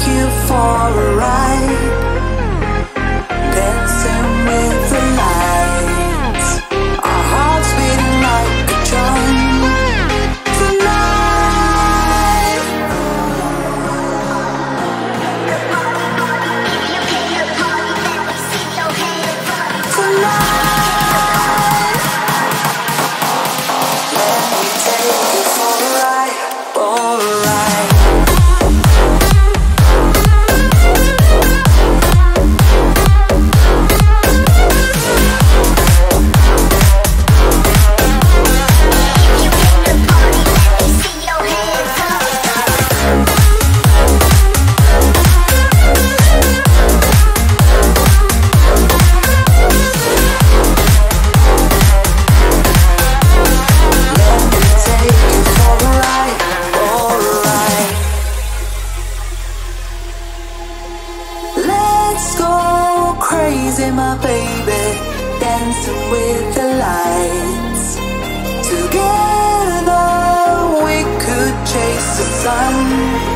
you for a ride, dancing with the lights, our hearts beating like a drum. Let's go crazy, my baby, dancing with the lights. Together we could chase the sun.